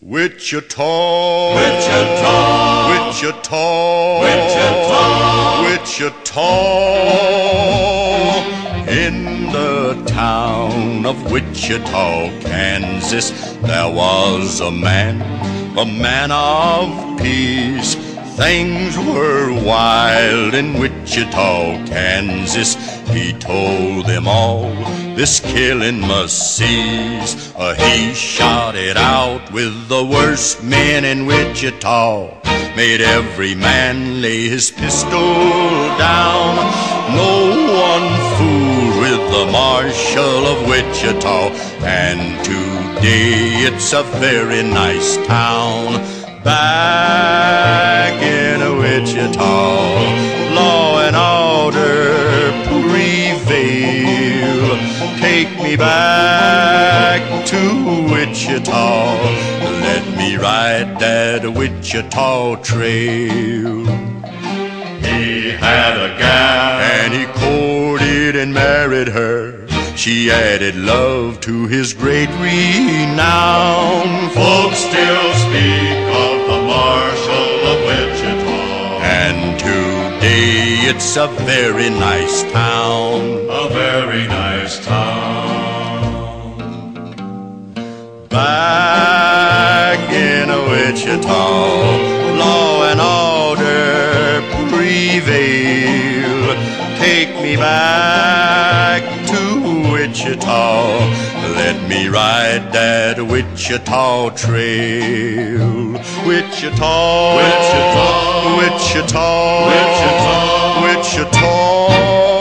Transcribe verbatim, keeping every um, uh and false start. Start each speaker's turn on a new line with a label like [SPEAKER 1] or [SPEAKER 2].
[SPEAKER 1] Wichita,
[SPEAKER 2] Wichita,
[SPEAKER 1] Wichita,
[SPEAKER 2] Wichita,
[SPEAKER 1] Wichita. In the town of Wichita, Kansas, there was a man, a man of peace. Things were wild in Wichita, Kansas. He told them all, this killing must cease. Uh, he shot it out with the worst men in Wichita, made every man lay his pistol down. No one fooled with the Marshal of Wichita, and today it's a very nice town. Back in Wichita, law and order prevail. Take me back to Wichita, let me ride that Wichita trail. He had a gal, and he courted and married her. She added love to his great renown. Folks still speak of the Marshal of Wichita, and today it's a very nice town.
[SPEAKER 2] a very nice town.
[SPEAKER 1] Back in Wichita, law and order prevail. Take me back to Wichita, let me ride that Wichita trail. Wichita,
[SPEAKER 2] Wichita,
[SPEAKER 1] Wichita,
[SPEAKER 2] Wichita,
[SPEAKER 1] Wichita.